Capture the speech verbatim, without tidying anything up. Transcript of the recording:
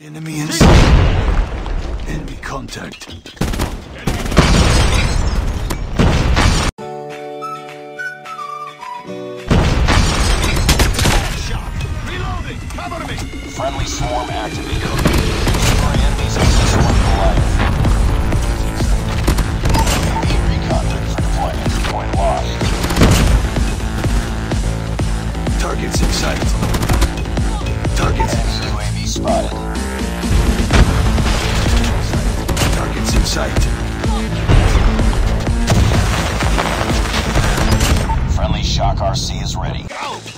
Enemy in sight. Enemy contact. Reloading! Cover me! Friendly swarm activated. Destroy enemies as the swarm collide. U A V recon ready for deployment. Point lost. Targets in sight. Targets in sight. U A V spotted. Targets in sight. Friendly shock R C is ready. Go!